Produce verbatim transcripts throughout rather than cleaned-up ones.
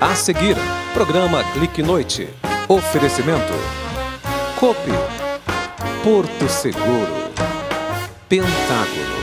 A seguir, programa Clique Noite. Oferecimento Copi, Porto Seguro, Pentágono.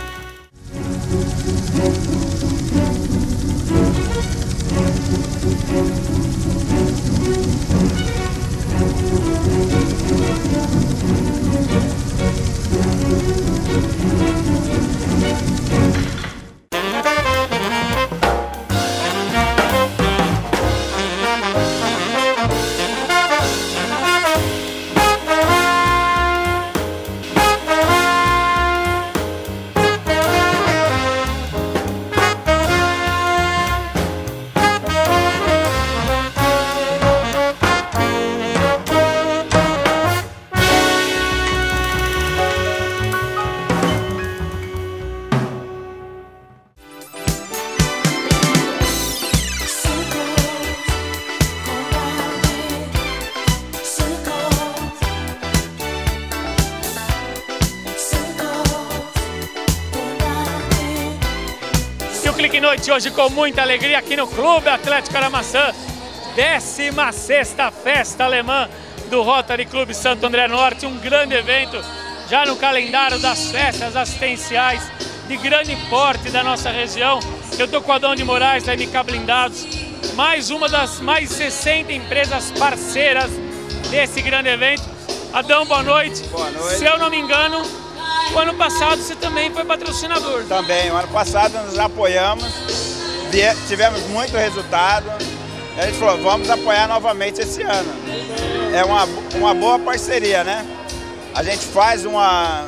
Clique Noite hoje com muita alegria aqui no Clube Atlético Aramaçã, décima sexta Festa Alemã do Rotary Clube Santo André Norte, um grande evento já no calendário das festas assistenciais de grande porte da nossa região. Eu estou com a Adão de Moraes da M K Blindados, mais uma das mais de sessenta empresas parceiras desse grande evento. Adão, boa noite. Boa noite. Se eu não me engano, o ano passado você também foi patrocinador. Também, o ano passado nos apoiamos, tivemos muito resultado. A gente falou, vamos apoiar novamente esse ano. É uma, uma boa parceria, né? A gente faz uma,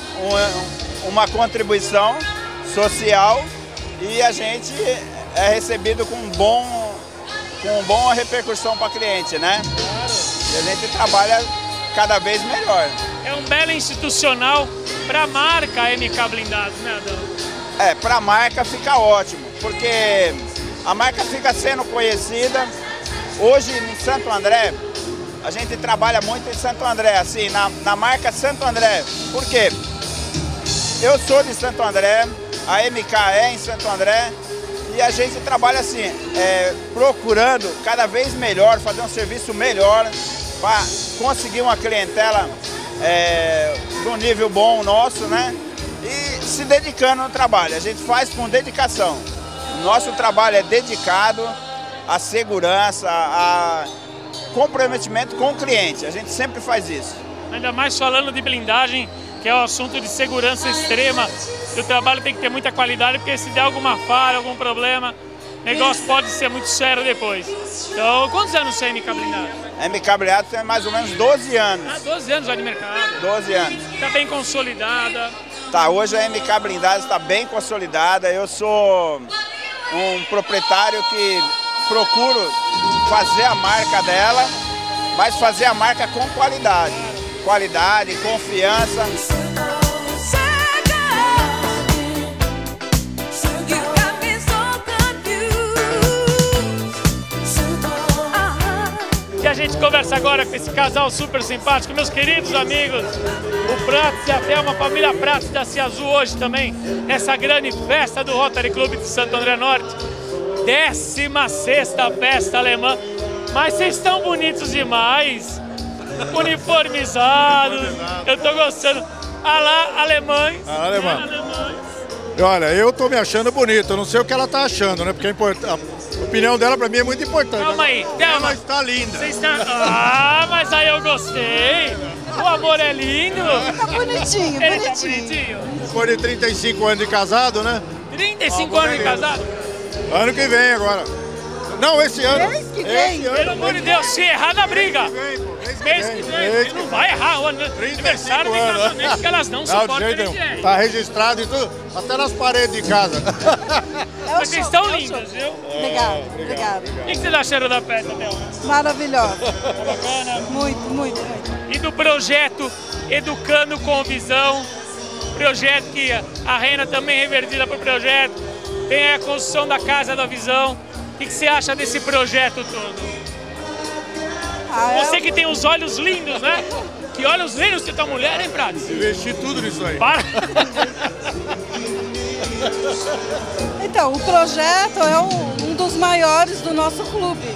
uma, uma contribuição social e a gente é recebido com, bom, com boa repercussão para cliente, né? E a gente trabalha cada vez melhor. É um belo institucional para a marca M K Blindados, né, Adão? É, para a marca fica ótimo, porque a marca fica sendo conhecida. Hoje em Santo André, a gente trabalha muito em Santo André, assim, na, na marca Santo André. Por quê? Eu sou de Santo André, a M K é em Santo André, e a gente trabalha assim, é, procurando cada vez melhor, fazer um serviço melhor, para conseguir uma clientela É, do nível bom nosso, né? E se dedicando no trabalho. A gente faz com dedicação. Nosso trabalho é dedicado à segurança, a comprometimento com o cliente. A gente sempre faz isso. Ainda mais falando de blindagem, que é um assunto de segurança extrema. O trabalho tem que ter muita qualidade, porque se der alguma falha, algum problema, o negócio pode ser muito sério depois. Então, quantos anos você é M K Blindado? M K Blindado tem mais ou menos doze anos. Ah, doze anos já de mercado. doze anos. Está bem consolidada. Tá, hoje a M K Blindado está bem consolidada. Eu sou um proprietário que procuro fazer a marca dela, mas fazer a marca com qualidade. Qualidade, confiança. E a gente conversa agora com esse casal super simpático, meus queridos amigos, o Prates e a Thelma, a família Prates da Cia Azul hoje também, nessa grande festa do Rotary Clube de Santo André Norte, décima sexta Festa Alemã. Mas vocês estão bonitos demais, uniformizados, eu tô gostando. Ah lá, alemães. Ah, alemã. Né, alemães. Olha, eu tô me achando bonito, eu não sei o que ela tá achando, né? Porque a, import... a opinião dela pra mim é muito importante. Calma aí, Thelma. Ela está linda. Você está... Ah, mas aí eu gostei. O amor é lindo. Tá bonitinho, Ele tá bonitinho. bonitinho. Depois de trinta e cinco anos de casado, né? trinta e cinco Ah, anos de beleza. casado? Ano que vem agora. Não, esse ano. Mês que vem. Esse ano. Pelo amor de Deus, se errar na briga. Mês que vem, pô. Mês que Mês que vem. vem. Mês Ele que não vem. vai errar o ano- trinta e cinco aniversário de anos. casamento, que elas não Não, de suportam jeito ele nenhum. vier. Tá registrado e tudo, até nas paredes de casa. É o Mas vocês show, estão é o lindas, show. viu? Obrigado, obrigado. O que vocês acharam da festa, Thelma? Maravilhosa. Tá bacana? Muito, muito, muito. E do projeto Educando com Visão, projeto que a Rena também é revertida para o projeto, tem a construção da Casa da Visão. O que você acha desse projeto todo? Ah, é Você que tem os olhos lindos, né? Que olhos lindos tem tua mulher, hein, Prates? Investi tudo nisso aí. Para! Então, o projeto é um, um um dos maiores do nosso clube.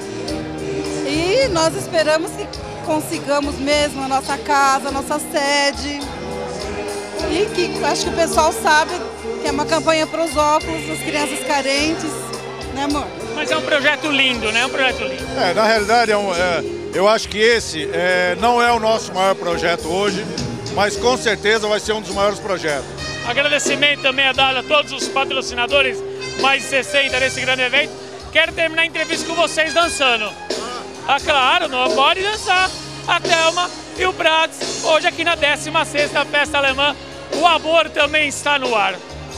E nós esperamos que consigamos mesmo a nossa casa, a nossa sede. E que acho que o pessoal sabe que é uma campanha para os óculos, das crianças carentes, né, amor? Mas é um projeto lindo, né? É um projeto lindo. É, na realidade, é um, é, eu acho que esse é, não é o nosso maior projeto hoje, mas com certeza vai ser um dos maiores projetos. Agradecimento também é dado a todos os patrocinadores, mais de sessenta nesse grande evento. Quero terminar a entrevista com vocês dançando. Ah, claro, não pode dançar. A Thelma e o Prats, hoje aqui na décima sexta Festa Alemã, o amor também está no ar.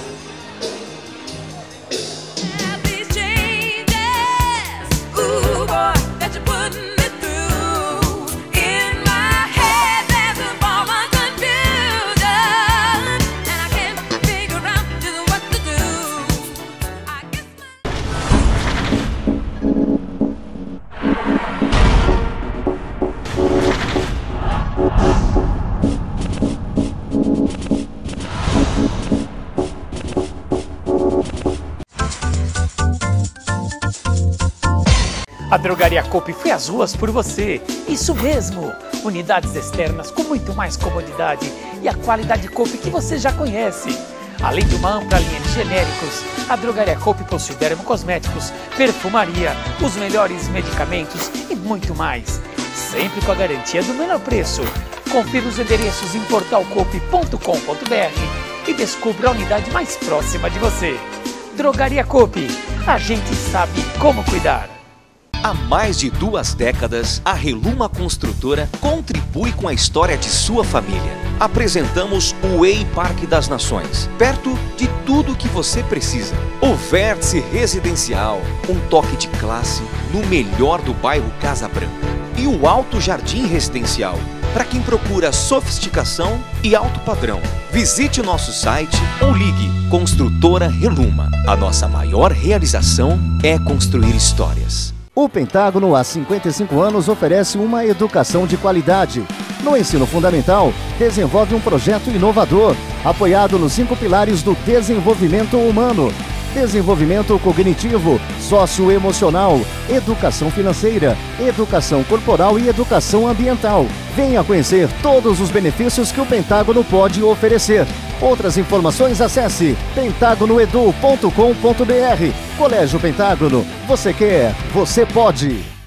A Drogaria Coop foi às ruas por você. Isso mesmo! Unidades externas com muito mais comodidade e a qualidade Coop que você já conhece. Além de uma ampla linha de genéricos, a Drogaria Coop possui dermocosméticos, perfumaria, os melhores medicamentos e muito mais. Sempre com a garantia do menor preço. Confira os endereços em portal coop ponto com ponto br e descubra a unidade mais próxima de você. Drogaria Coop, a gente sabe como cuidar. Há mais de duas décadas, a Reluma Construtora contribui com a história de sua família. Apresentamos o Way Parque das Nações, perto de tudo que você precisa. O vértice residencial, um toque de classe no melhor do bairro Casa Branca. E o Alto Jardim Residencial, para quem procura sofisticação e alto padrão. Visite o nosso site ou ligue Construtora Reluma. A nossa maior realização é construir histórias. O Pentágono, há cinquenta e cinco anos, oferece uma educação de qualidade. No ensino fundamental, desenvolve um projeto inovador, apoiado nos cinco pilares do desenvolvimento humano: desenvolvimento cognitivo, socioemocional, educação financeira, educação corporal e educação ambiental. Venha conhecer todos os benefícios que o Pentágono pode oferecer. Outras informações, acesse pentágono edu ponto com ponto br. Colégio Pentágono, você quer, você pode.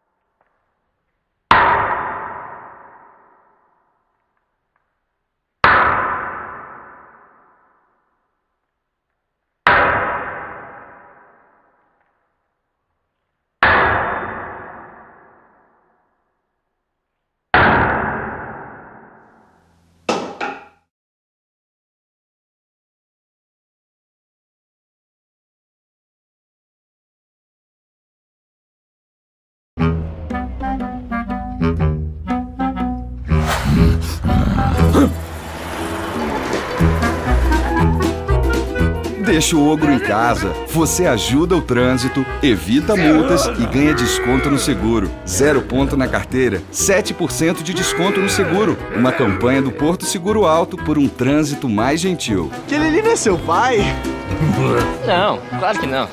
Deixa o ogro em casa. Você ajuda o trânsito, evita multas e ganha desconto no seguro. Zero ponto na carteira, sete por cento de desconto no seguro. Uma campanha do Porto Seguro Alto por um trânsito mais gentil. Aquele ali não é seu pai? Não, claro que não.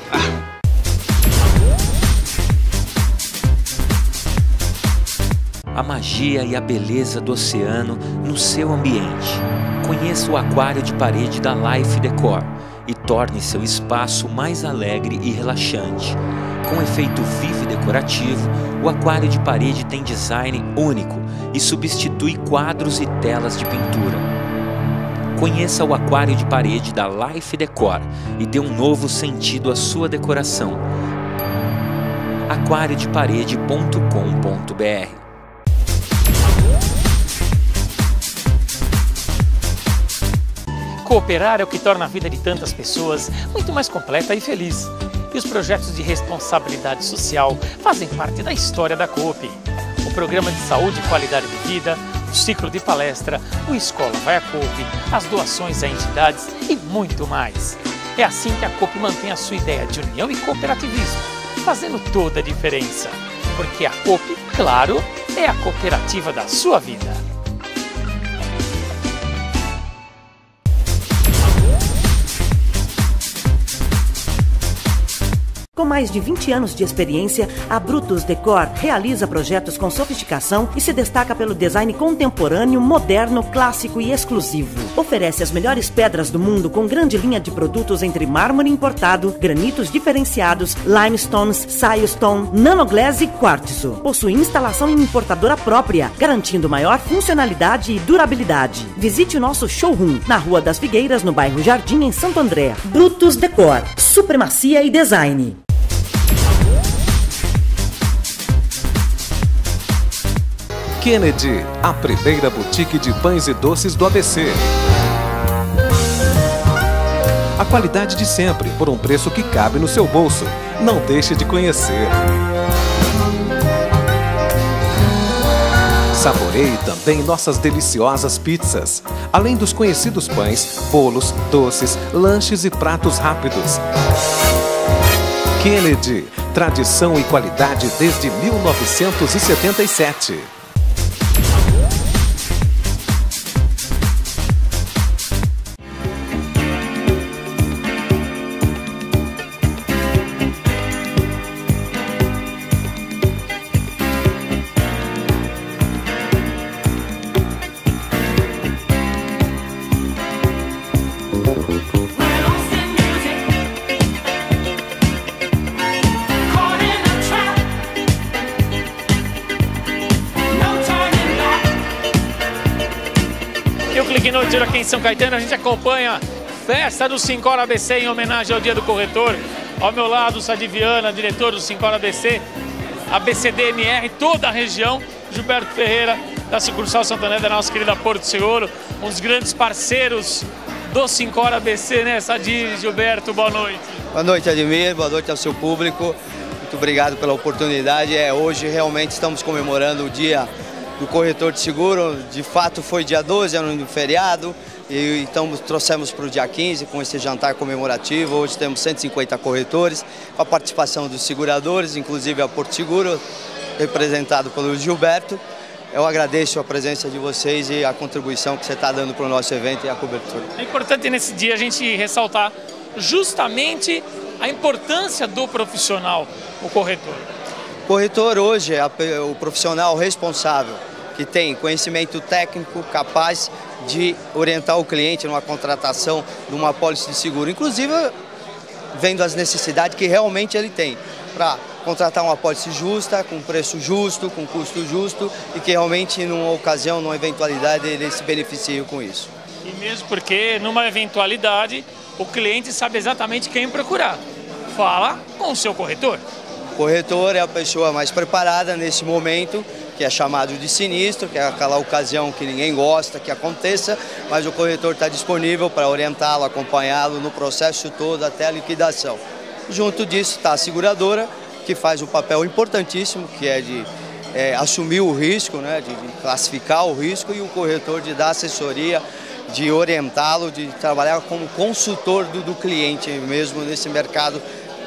A magia e a beleza do oceano no seu ambiente. Conheça o aquário de parede da Life Decor e torne seu espaço mais alegre e relaxante. Com efeito vivo e decorativo, o aquário de parede tem design único e substitui quadros e telas de pintura. Conheça o aquário de parede da Life Decor e dê um novo sentido à sua decoração. aquário de parede ponto com ponto br. Cooperar é o que torna a vida de tantas pessoas muito mais completa e feliz. E os projetos de responsabilidade social fazem parte da história da Coop. O programa de saúde e qualidade de vida, o ciclo de palestra, o Escola Vai a Coop, as doações a entidades e muito mais. É assim que a Coop mantém a sua ideia de união e cooperativismo, fazendo toda a diferença. Porque a Coop, claro, é a cooperativa da sua vida. Com mais de vinte anos de experiência, a Brutus Decor realiza projetos com sofisticação e se destaca pelo design contemporâneo, moderno, clássico e exclusivo. Oferece as melhores pedras do mundo com grande linha de produtos entre mármore importado, granitos diferenciados, limestones, silestone, nanoglass e quartzo. Possui instalação em importadora própria, garantindo maior funcionalidade e durabilidade. Visite o nosso showroom na Rua das Figueiras, no bairro Jardim, em Santo André. Brutus Decor, supremacia e design. Kennedy, a primeira boutique de pães e doces do A B C. A qualidade de sempre, por um preço que cabe no seu bolso. Não deixe de conhecer. Saboreie também nossas deliciosas pizzas, além dos conhecidos pães, bolos, doces, lanches e pratos rápidos. Kennedy, tradição e qualidade desde mil novecentos e setenta e sete. E o Clique Noite aqui em São Caetano, a gente acompanha a festa do Sincor A B C em homenagem ao Dia do Corretor. Ao meu lado, o Sadi Viana, diretor do Sincor A B C, A B C D M R, toda a região, Gilberto Ferreira, da sucursal Santo André, da nossa querida Porto Seguro, um dos grandes parceiros do Sincor A B C, né, Sadi, Gilberto, boa noite. Boa noite, Ademir, boa noite ao seu público, muito obrigado pela oportunidade. É, hoje realmente estamos comemorando o Dia do Corretor de Seguro. De fato foi dia doze, era um feriado, e então trouxemos para o dia quinze com esse jantar comemorativo. Hoje temos cento e cinquenta corretores, com a participação dos seguradores, inclusive a Porto Seguro, representado pelo Gilberto. Eu agradeço a presença de vocês e a contribuição que você está dando para o nosso evento e a cobertura. É importante nesse dia a gente ressaltar justamente a importância do profissional, o corretor. O corretor hoje é o profissional responsável, que tem conhecimento técnico capaz de orientar o cliente numa contratação de uma apólice de seguro, inclusive vendo as necessidades que realmente ele tem para contratar uma apólice justa, com preço justo, com custo justo e que realmente numa ocasião, numa eventualidade, ele se beneficie com isso. E mesmo porque numa eventualidade o cliente sabe exatamente quem procurar. Fala com o seu corretor. O corretor é a pessoa mais preparada nesse momento, que é chamado de sinistro, que é aquela ocasião que ninguém gosta que aconteça, mas o corretor está disponível para orientá-lo, acompanhá-lo no processo todo até a liquidação. Junto disso está a seguradora, que faz um papel importantíssimo, que é de é, assumir o risco, né, de, de classificar o risco, e o corretor de dar assessoria, de orientá-lo, de trabalhar como consultor do, do cliente mesmo nesse mercado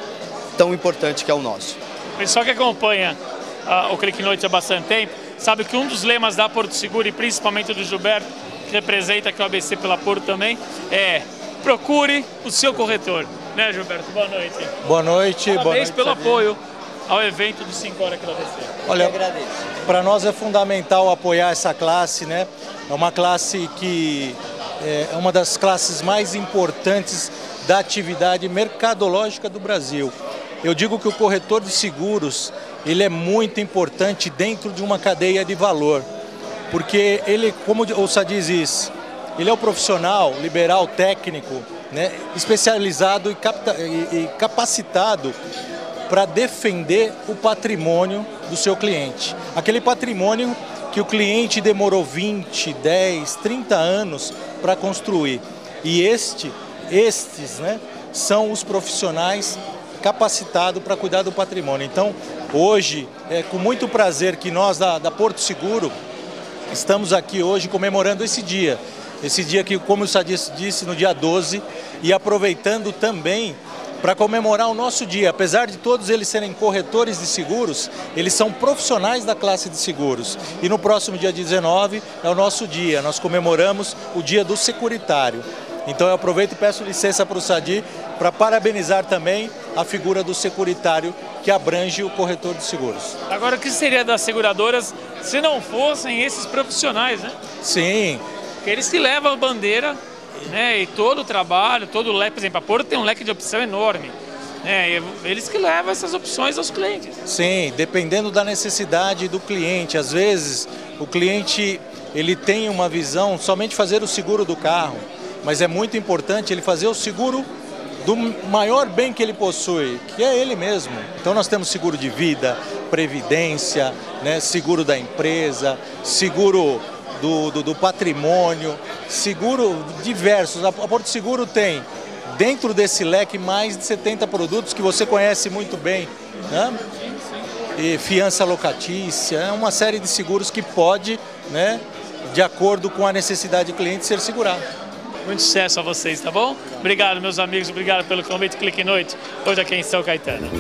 tão importante que é o nosso. O pessoal que acompanha uh, o Clique Noite há bastante tempo sabe que um dos lemas da Porto Seguro, e principalmente do Gilberto, que representa aqui o A B C pela Porto também, é procure o seu corretor. Né, Gilberto? Boa noite. Boa noite. Parabéns boa noite, pelo Sadi. apoio ao evento do Sincor aqui do A B C. Olha, para nós é fundamental apoiar essa classe, né? É uma classe que é uma das classes mais importantes da atividade mercadológica do Brasil. Eu digo que o corretor de seguros, ele é muito importante dentro de uma cadeia de valor, porque ele, como o Sadi diz, ele é o profissional liberal técnico, né, especializado e, capta, e, e capacitado para defender o patrimônio do seu cliente. Aquele patrimônio que o cliente demorou vinte, dez, trinta anos para construir. E este, estes né, são os profissionais capacitado para cuidar do patrimônio. Então, hoje, é com muito prazer que nós da, da Porto Seguro estamos aqui hoje comemorando esse dia. Esse dia que, como o Sadi disse, no dia doze, e aproveitando também para comemorar o nosso dia. Apesar de todos eles serem corretores de seguros, eles são profissionais da classe de seguros. E no próximo dia dezenove é o nosso dia, nós comemoramos o dia do securitário. Então eu aproveito e peço licença para o Sadi para parabenizar também a figura do securitário que abrange o corretor de seguros. Agora, o que seria das seguradoras se não fossem esses profissionais, né? Sim. Porque eles que levam a bandeira, né, e todo o trabalho, todo o leque, por exemplo, a Porto tem um leque de opção enorme. É, eles que levam essas opções aos clientes. Sim, dependendo da necessidade do cliente. Às vezes, o cliente ele tem uma visão somente fazer o seguro do carro, mas é muito importante ele fazer o seguro do maior bem que ele possui, que é ele mesmo. Então nós temos seguro de vida, previdência, né, seguro da empresa, seguro do, do, do patrimônio, seguro diversos. A Porto Seguro tem dentro desse leque mais de setenta produtos que você conhece muito bem, né? E fiança locatícia, é uma série de seguros que pode, né, de acordo com a necessidade do cliente, ser segurado. Muito sucesso a vocês, tá bom? Obrigado, meus amigos, obrigado pelo convite Clique Noite, hoje aqui em São Caetano.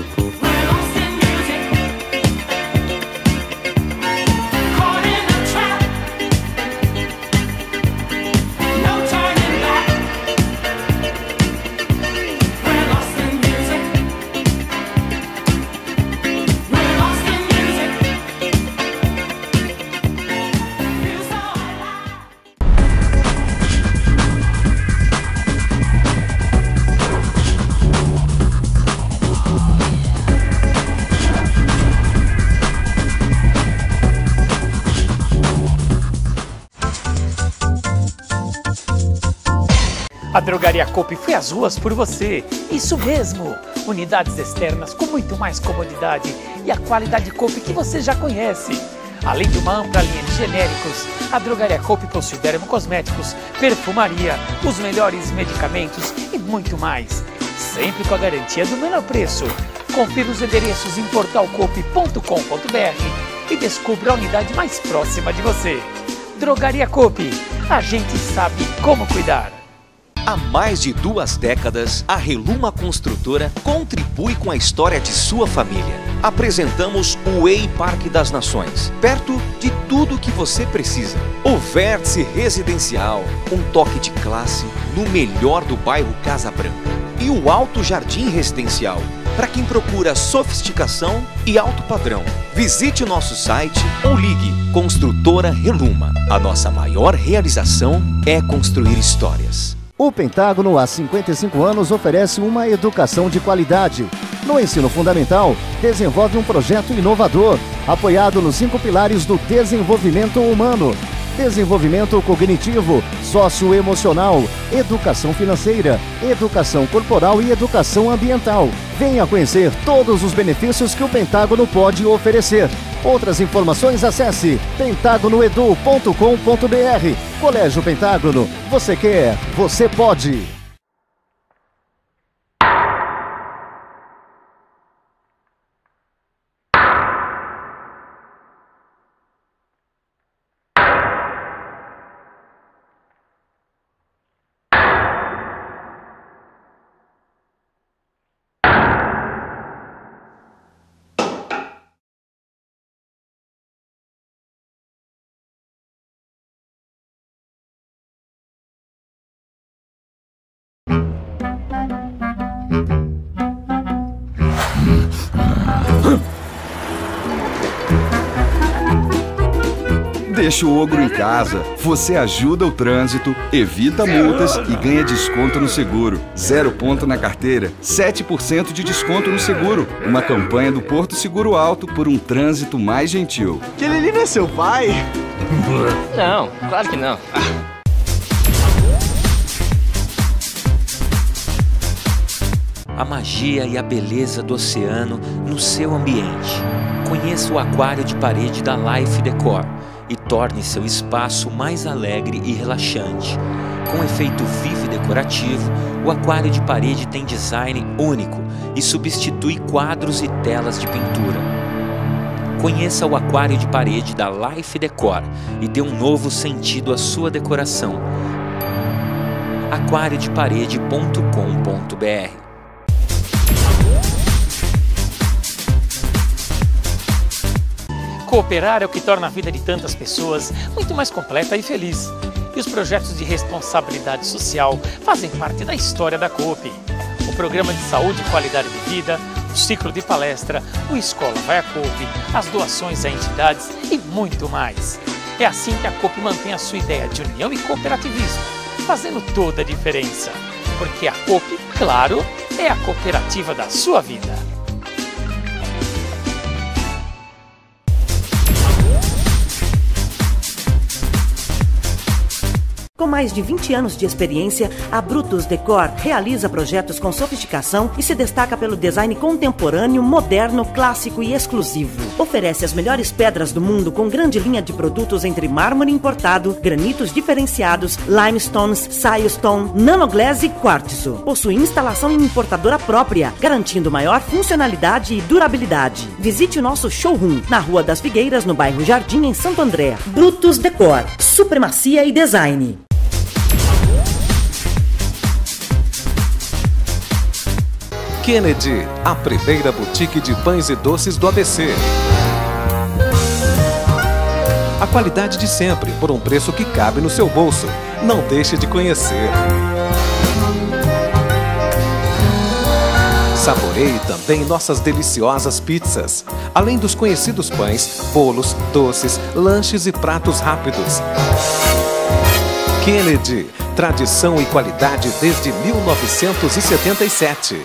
A Drogaria Coop foi às ruas por você. Isso mesmo! Unidades externas com muito mais comodidade e a qualidade Coop que você já conhece. Além de uma ampla linha de genéricos, a Drogaria Coop possui dermocosméticos, perfumaria, os melhores medicamentos e muito mais. Sempre com a garantia do menor preço. Confira os endereços em portal coop ponto com ponto br e descubra a unidade mais próxima de você. Drogaria Coop, a gente sabe como cuidar. Há mais de duas décadas, a Reluma Construtora contribui com a história de sua família. Apresentamos o E I Parque das Nações, perto de tudo que você precisa. O vértice residencial, um toque de classe no melhor do bairro Casa Branca. E o Alto Jardim Residencial, para quem procura sofisticação e alto padrão. Visite o nosso site ou ligue Construtora Reluma. A nossa maior realização é construir histórias. O Pentágono, há cinquenta e cinco anos, oferece uma educação de qualidade. No ensino fundamental, desenvolve um projeto inovador, apoiado nos cinco pilares do desenvolvimento humano: desenvolvimento cognitivo, socioemocional, educação financeira, educação corporal e educação ambiental. Venha conhecer todos os benefícios que o Pentágono pode oferecer. Outras informações, acesse pentágono edu ponto com ponto br. Colégio Pentágono, você quer, você pode. Deixa o ogro em casa, você ajuda o trânsito, evita multas e ganha desconto no seguro. Zero ponto na carteira, sete por cento de desconto no seguro. Uma campanha do Porto Seguro Alto por um trânsito mais gentil. Aquele ali não é seu pai? Não, claro que não. A magia e a beleza do oceano no seu ambiente. Conheça o aquário de parede da Life Decor e torne seu espaço mais alegre e relaxante. Com efeito vivo e decorativo, o aquário de parede tem design único e substitui quadros e telas de pintura. Conheça o aquário de parede da Life Decor e dê um novo sentido à sua decoração. aquário de parede ponto com ponto br. Cooperar é o que torna a vida de tantas pessoas muito mais completa e feliz. E os projetos de responsabilidade social fazem parte da história da Coop. o programa de saúde e qualidade de vida, o ciclo de palestra, o Escola Vai a Coop, as doações a entidades e muito mais. É assim que a Coop mantém a sua ideia de união e cooperativismo, fazendo toda a diferença. Porque a Coop, claro, é a cooperativa da sua vida. Com mais de vinte anos de experiência, a Brutus Decor realiza projetos com sofisticação e se destaca pelo design contemporâneo, moderno, clássico e exclusivo. Oferece as melhores pedras do mundo com grande linha de produtos entre mármore importado, granitos diferenciados, limestones, silestone, nanoglass e quartzo. Possui instalação em importadora própria, garantindo maior funcionalidade e durabilidade. Visite o nosso showroom na Rua das Figueiras, no bairro Jardim, em Santo André. Brutus Decor, supremacia e design. Kennedy, a primeira boutique de pães e doces do A B C. A qualidade de sempre, por um preço que cabe no seu bolso. Não deixe de conhecer. Saboreie também nossas deliciosas pizzas, além dos conhecidos pães, bolos, doces, lanches e pratos rápidos. Kennedy, tradição e qualidade desde mil novecentos e setenta e sete.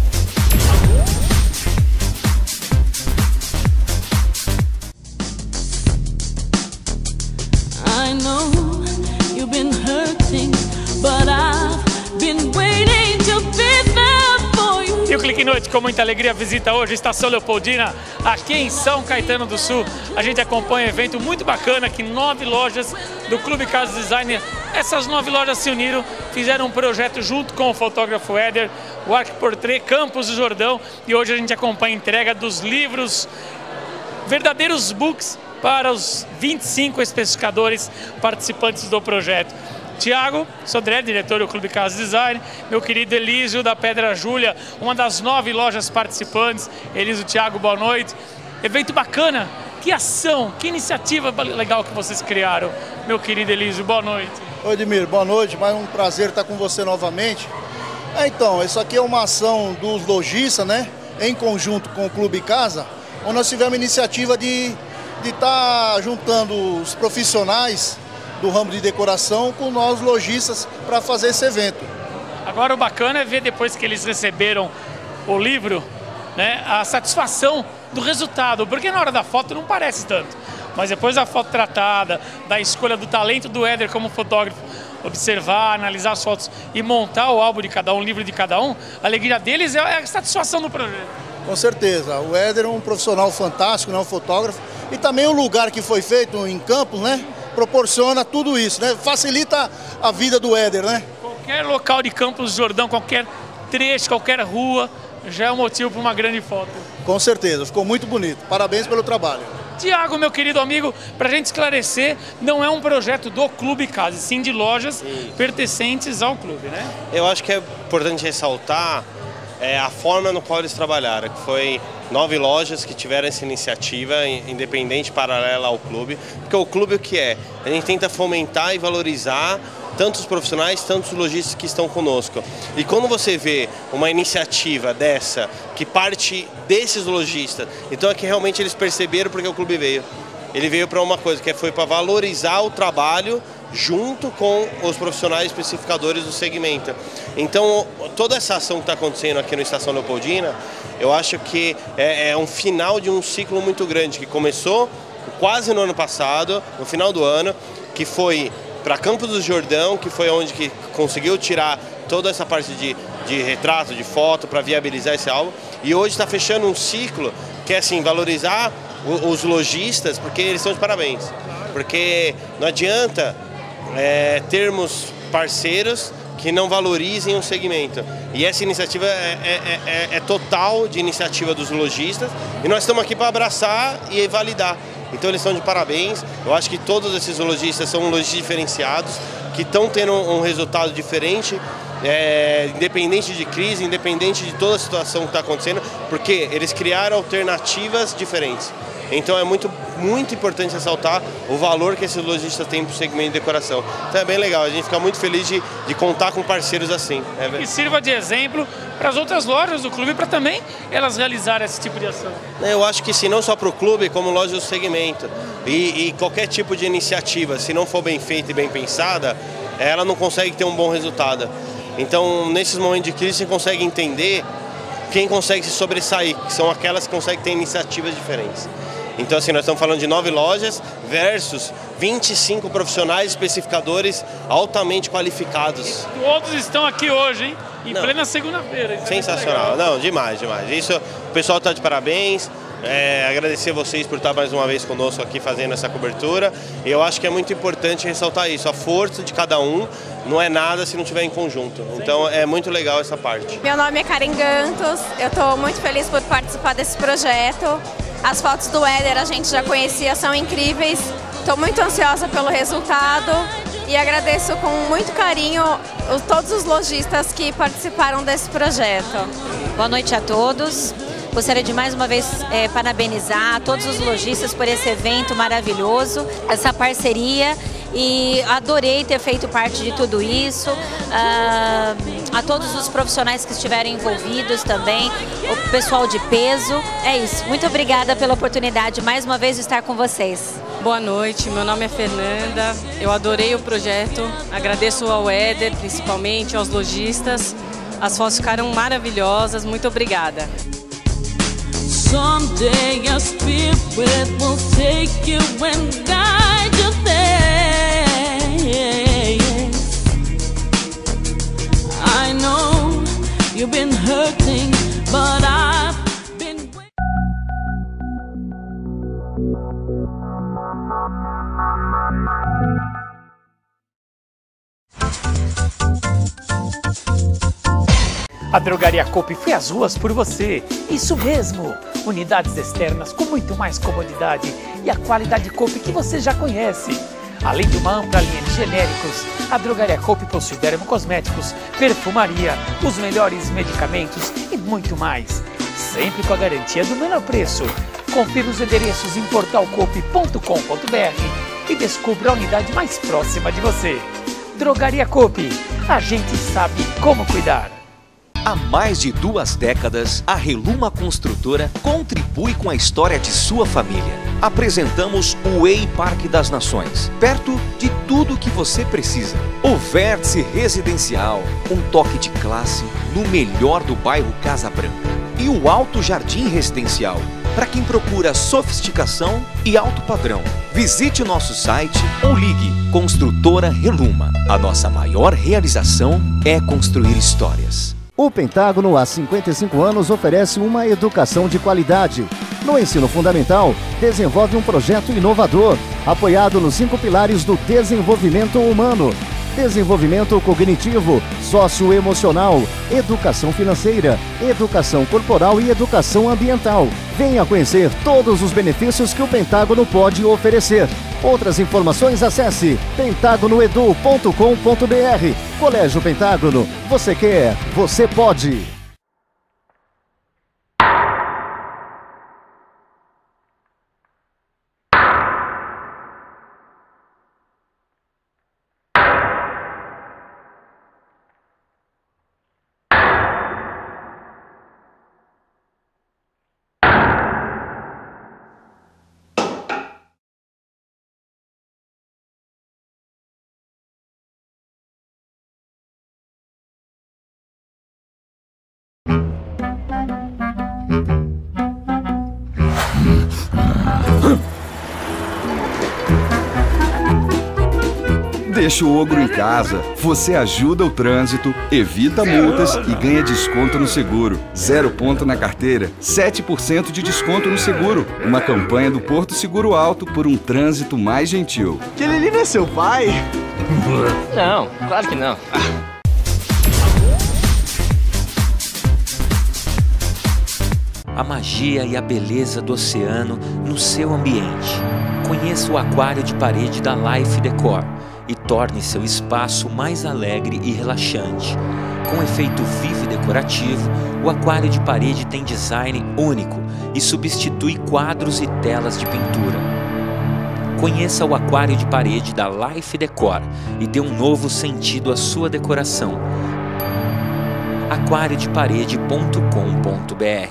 E o Clique Noite, com muita alegria, visita hoje a Estação Leopoldina, aqui em São Caetano do Sul. A gente acompanha um evento muito bacana, que nove lojas do Clube Casa Design, essas nove lojas se uniram, fizeram um projeto junto com o fotógrafo Éder, o Arquiportrait Campos do Jordão, e hoje a gente acompanha a entrega dos livros, verdadeiros books, para os vinte e cinco especificadores participantes do projeto. Tiago Sodré, diretor do Clube Casa Design, meu querido Elísio da Pedra Júlia, uma das nove lojas participantes. Elísio, Tiago, boa noite. Evento bacana, que ação, que iniciativa legal que vocês criaram. Meu querido Elísio, boa noite. Oi, Edmir, boa noite, mais um prazer estar com você novamente. É, então, isso aqui é uma ação dos lojistas, né, em conjunto com o Clube Casa, onde nós tivemos a iniciativa de de estar juntando os profissionais do ramo de decoração com nós lojistas para fazer esse evento. Agora o bacana é ver depois que eles receberam o livro, né, a satisfação do resultado, porque na hora da foto não parece tanto, mas depois da foto tratada, da escolha do talento do Éder como fotógrafo, observar, analisar as fotos e montar o álbum de cada um, o livro de cada um, a alegria deles é a satisfação do projeto. Com certeza, o Éder é um profissional fantástico, né, um fotógrafo, e também o lugar que foi feito em Campos, né, proporciona tudo isso, né, facilita a vida do Éder, né? Qualquer local de Campos do Jordão, qualquer trecho, qualquer rua, já é um motivo para uma grande foto. Com certeza, ficou muito bonito. Parabéns pelo trabalho. Tiago, meu querido amigo, para a gente esclarecer, não é um projeto do Clube Casa, sim de lojas sim. pertencentes ao clube, né? Eu acho que é importante ressaltar é, a forma no qual eles trabalharam, que foi nove lojas que tiveram essa iniciativa independente, paralela ao clube, porque o clube o que é? A gente tenta fomentar e valorizar tanto os profissionais, tanto os lojistas que estão conosco. E quando você vê uma iniciativa dessa, que parte desses lojistas, então é que realmente eles perceberam porque o clube veio. Ele veio para uma coisa, que foi para valorizar o trabalho junto com os profissionais especificadores do segmento. Então, toda essa ação que está acontecendo aqui no Estação Leopoldina, eu acho que é, é um final de um ciclo muito grande, que começou quase no ano passado, no final do ano, que foi para Campos do Jordão, que foi onde que conseguiu tirar toda essa parte de, de retrato, de foto, para viabilizar esse álbum. E hoje está fechando um ciclo que é assim, valorizar o, os lojistas, porque eles estão de parabéns. Porque não adianta é, termos parceiros que não valorizem o segmento. E essa iniciativa é, é, é, é total de iniciativa dos lojistas, e nós estamos aqui para abraçar e validar. Então eles estão de parabéns. Eu acho que todos esses lojistas são lojistas diferenciados, que estão tendo um resultado diferente é, independente de crise, independente de toda a situação que está acontecendo, porque eles criaram alternativas diferentes. Então é muito, muito importante ressaltar o valor que esses lojistas têm para o segmento de decoração. Então é bem legal, a gente fica muito feliz de, de contar com parceiros assim. É... E sirva de exemplo para as outras lojas do clube, para também elas realizarem esse tipo de ação. Eu acho que sim, não só para o clube, como loja do segmento. E, e qualquer tipo de iniciativa, se não for bem feita e bem pensada, ela não consegue ter um bom resultado. Então, nesses momentos de crise, você consegue entender quem consegue se sobressair, que são aquelas que conseguem ter iniciativas diferentes. Então, assim, nós estamos falando de nove lojas versus vinte e cinco profissionais especificadores altamente qualificados. Todos estão aqui hoje, hein? Em Não. plena segunda-feira. Sensacional. Não, demais, demais. Isso, o pessoal está de parabéns. É, agradecer a vocês por estar mais uma vez conosco aqui fazendo essa cobertura. E eu acho que é muito importante ressaltar isso. A força de cada um não é nada se não estiver em conjunto. Então é muito legal essa parte. Meu nome é Karen Gantos. Eu estou muito feliz por participar desse projeto. As fotos do Éder a gente já conhecia, são incríveis. Estou muito ansiosa pelo resultado e agradeço com muito carinho todos os lojistas que participaram desse projeto. Boa noite a todos. Gostaria de mais uma vez é, parabenizar todos os lojistas por esse evento maravilhoso, essa parceria, e adorei ter feito parte de tudo isso. Ah, a todos os profissionais que estiveram envolvidos também, o pessoal de peso. É isso. Muito obrigada pela oportunidade mais uma vez de estar com vocês. Boa noite, meu nome é Fernanda. Eu adorei o projeto. Agradeço ao Éder, principalmente, aos lojistas. As fotos ficaram maravilhosas. Muito obrigada. Someday your spirit will take you and guide you there. I know you've been hurting, but I've been waiting. A Drogaria Coop foi às ruas por você. Isso mesmo! Unidades externas com muito mais comodidade e a qualidade Coop que você já conhece. Além de uma ampla linha de genéricos, a Drogaria Coop possui dermocosméticos, perfumaria, os melhores medicamentos e muito mais. Sempre com a garantia do menor preço. Confira os endereços em portal coop ponto com ponto br e descubra a unidade mais próxima de você. Drogaria Coop, a gente sabe como cuidar. Há mais de duas décadas, a Reluma Construtora contribui com a história de sua família. Apresentamos o E I Parque das Nações, perto de tudo que você precisa. O Vértice Residencial, um toque de classe no melhor do bairro Casa Branca. E o Alto Jardim Residencial, para quem procura sofisticação e alto padrão. Visite nosso site ou ligue Construtora Reluma. A nossa maior realização é construir histórias. O Pentágono, há cinquenta e cinco anos, oferece uma educação de qualidade. No ensino fundamental, desenvolve um projeto inovador, apoiado nos cinco pilares do desenvolvimento humano: desenvolvimento cognitivo, socioemocional, educação financeira, educação corporal e educação ambiental. Venha conhecer todos os benefícios que o Pentágono pode oferecer. Outras informações, acesse pentágono edu ponto com ponto br. Colégio Pentágono. Você quer, você pode. Deixa o ogro em casa. Você ajuda o trânsito, evita multas e ganha desconto no seguro. Zero ponto na carteira, sete por cento de desconto no seguro. Uma campanha do Porto Seguro Alto por um trânsito mais gentil. Aquele ali não é seu pai? Não, claro que não. A magia e a beleza do oceano no seu ambiente. Conheça o aquário de parede da Life Decor e torne seu espaço mais alegre e relaxante. Com efeito vivo e decorativo, o aquário de parede tem design único e substitui quadros e telas de pintura. Conheça o aquário de parede da Life Decor e dê um novo sentido à sua decoração. aquário de parede ponto com ponto br.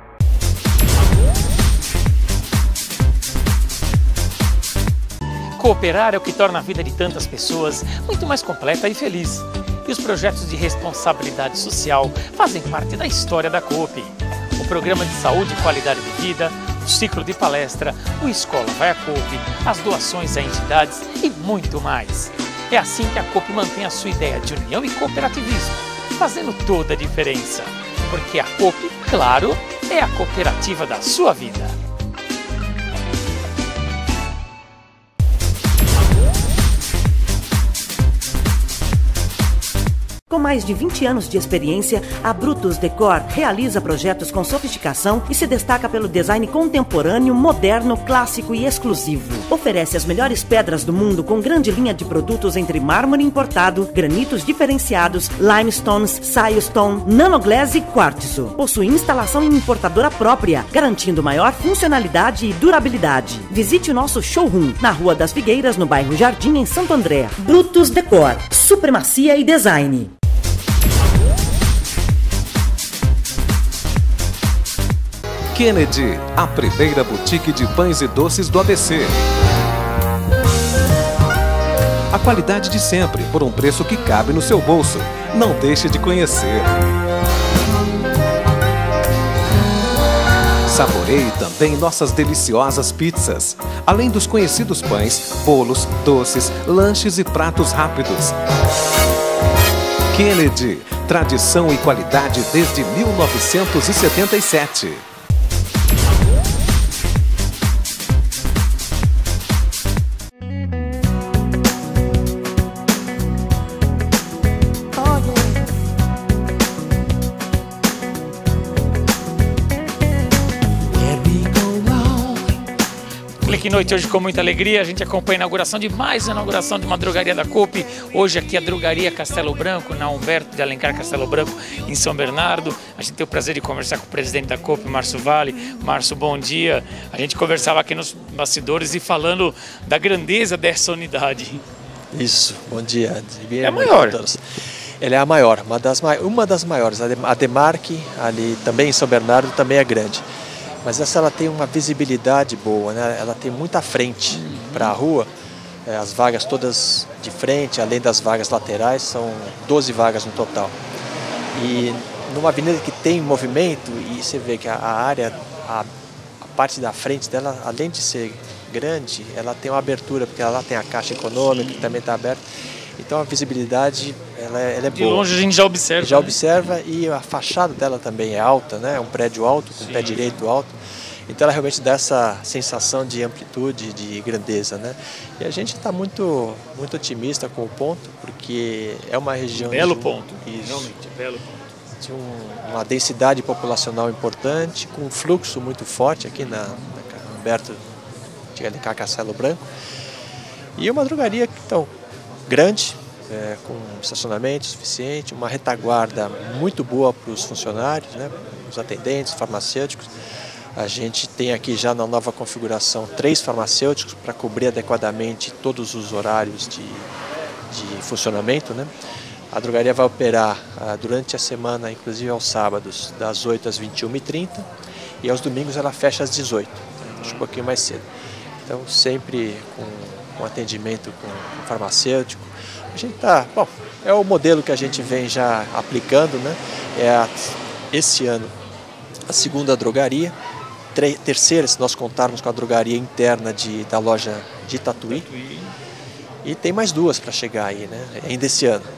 Cooperar é o que torna a vida de tantas pessoas muito mais completa e feliz. E os projetos de responsabilidade social fazem parte da história da Coop. O programa de saúde e qualidade de vida, o ciclo de palestra, o Escola Vai a Coop, as doações a entidades e muito mais. É assim que a Coop mantém a sua ideia de união e cooperativismo, fazendo toda a diferença. Porque a Coop, claro, é a cooperativa da sua vida. Com mais de vinte anos de experiência, a Brutus Decor realiza projetos com sofisticação e se destaca pelo design contemporâneo, moderno, clássico e exclusivo. Oferece as melhores pedras do mundo com grande linha de produtos entre mármore importado, granitos diferenciados, limestones, silestone, nanoglass e quartzo. Possui instalação em importadora própria, garantindo maior funcionalidade e durabilidade. Visite o nosso showroom na Rua das Figueiras, no bairro Jardim, em Santo André. Brutus Decor, supremacia e design. Kennedy, a primeira boutique de pães e doces do A B C. A qualidade de sempre, por um preço que cabe no seu bolso. Não deixe de conhecer. Saboreie também nossas deliciosas pizzas, além dos conhecidos pães, bolos, doces, lanches e pratos rápidos. Kennedy, tradição e qualidade desde mil novecentos e setenta e sete. Clique Noite hoje com muita alegria, a gente acompanha a inauguração de mais uma inauguração de uma drogaria da Coop. Hoje aqui a drogaria Castelo Branco, na Humberto de Alencar Castelo Branco, em São Bernardo. A gente tem o prazer de conversar com o presidente da Coop, Márcio Vale. Márcio, bom dia. A gente conversava aqui nos bastidores e falando da grandeza dessa unidade. Isso, bom dia. É a maior. Ela é a maior, uma das, uma das maiores. A Demarque, ali também em São Bernardo, também é grande. Mas essa ela tem uma visibilidade boa, né? Ela tem muita frente uhum. para a rua, é, as vagas todas de frente, além das vagas laterais, são doze vagas no total. E numa avenida que tem movimento, e você vê que a, a área, a, a parte da frente dela, além de ser grande, ela tem uma abertura, porque ela tem a Caixa Econômica, que também está aberta. Então a visibilidade ela é, ela é de boa. De longe a gente já observa. Já né? observa e a fachada dela também é alta, né? É um prédio alto, com o pé direito alto. Então ela realmente dá essa sensação de amplitude, de grandeza, né? E a gente está muito, muito otimista com o ponto, porque é uma região... Belo de, ponto, isso, realmente, belo ponto. De um, uma densidade populacional importante, com um fluxo muito forte aqui na, na Humberto de Alencar Castelo Branco. E uma drogaria então, grande, é, com estacionamento suficiente, uma retaguarda muito boa para os funcionários, né? Os atendentes, farmacêuticos. A gente tem aqui já na nova configuração três farmacêuticos para cobrir adequadamente todos os horários de, de funcionamento, né? A drogaria vai operar ah, durante a semana, inclusive aos sábados, das oito às vinte e uma e trinta, e aos domingos ela fecha às dezoito, acho um pouquinho mais cedo. Então sempre com um atendimento com um farmacêutico. A gente tá, bom, é o modelo que a gente vem já aplicando, né? É a, esse ano a segunda drogaria. Terceira, se nós contarmos com a drogaria interna de, da loja de Tatuí. Tatuí. E tem mais duas para chegar aí, né? Ainda esse ano.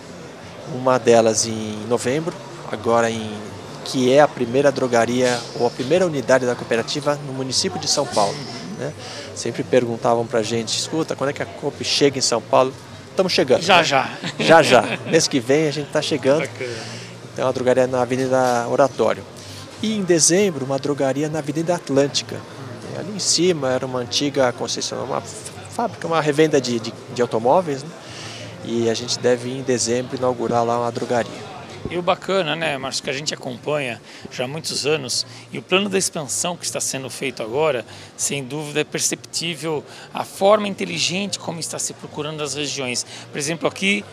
Uma delas em novembro, agora em que é a primeira drogaria ou a primeira unidade da cooperativa no município de São Paulo. Né? Sempre perguntavam para a gente, escuta, quando é que a Coop chega em São Paulo? Estamos chegando. Já, né? já. Já, já. Mês que vem a gente está chegando. Bacana. Então a drogaria é na Avenida Oratório. E em dezembro, uma drogaria na Avenida Atlântica. E ali em cima era uma antiga concessionária, uma fábrica, uma revenda de, de, de automóveis, né? E a gente deve em dezembro inaugurar lá uma drogaria. E o bacana, né, Márcio, que a gente acompanha já há muitos anos, e o plano da expansão que está sendo feito agora, sem dúvida é perceptível a forma inteligente como está se procurando as regiões. Por exemplo, aqui,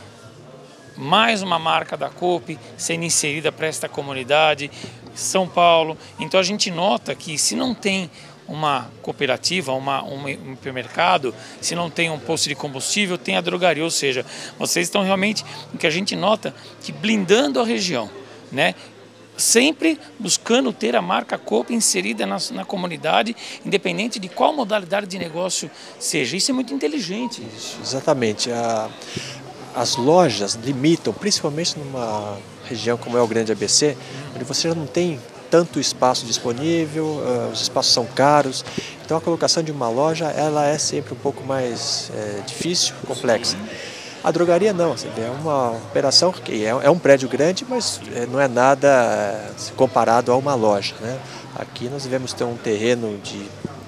mais uma marca da Coop sendo inserida para esta comunidade, São Paulo. Então a gente nota que se não tem uma cooperativa, uma, um hipermercado, se não tem um posto de combustível, tem a drogaria, ou seja, vocês estão realmente, o que a gente nota, que blindando a região, né? Sempre buscando ter a marca Coop inserida na, na comunidade, independente de qual modalidade de negócio seja. Isso é muito inteligente. Isso, exatamente. A, as lojas limitam, principalmente numa região como é o Grande A B C, onde você já não tem tanto espaço disponível, uh, os espaços são caros, então a colocação de uma loja ela é sempre um pouco mais é, difícil, complexa. A drogaria não, é uma operação que é, é um prédio grande, mas é, não é nada é, comparado a uma loja, né? Aqui nós devemos ter um terreno de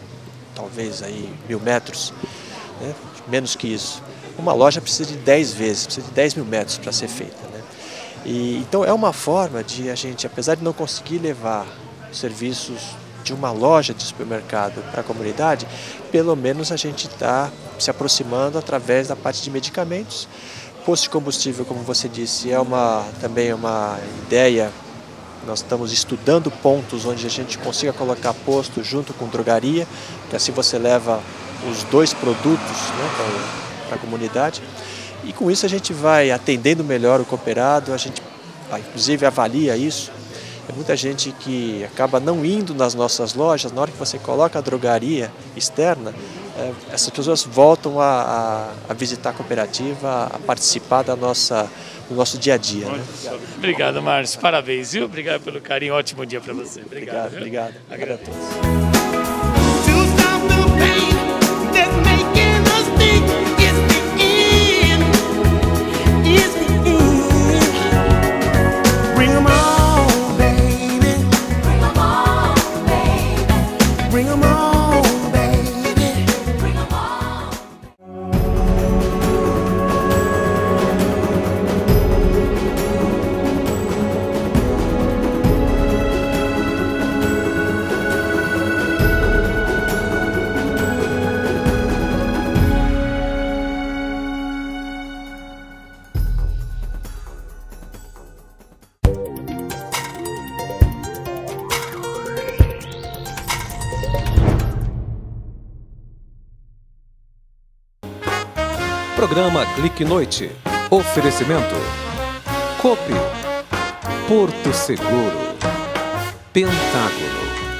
talvez aí mil metros, né? Menos que isso. Uma loja precisa de dez vezes, precisa de dez mil metros para ser feita, né? E, então é uma forma de a gente, apesar de não conseguir levar serviços de uma loja de supermercado para a comunidade, pelo menos a gente está se aproximando através da parte de medicamentos. Posto de combustível, como você disse, é uma, também uma ideia. Nós estamos estudando pontos onde a gente consiga colocar posto junto com drogaria, que assim você leva os dois produtos, né, para a comunidade. E com isso a gente vai atendendo melhor o cooperado, a gente inclusive avalia isso. Tem muita gente que acaba não indo nas nossas lojas, na hora que você coloca a drogaria externa, é, essas pessoas voltam a, a, a visitar a cooperativa, a participar da nossa, do nosso dia a dia. Né? Obrigado, Márcio. Parabéns, viu? Obrigado pelo carinho. Ótimo dia para você. Obrigado. Obrigado. Obrigado. Obrigado a todos. Programa Clique Noite. Oferecimento Coop, Porto Seguro, Pentágono.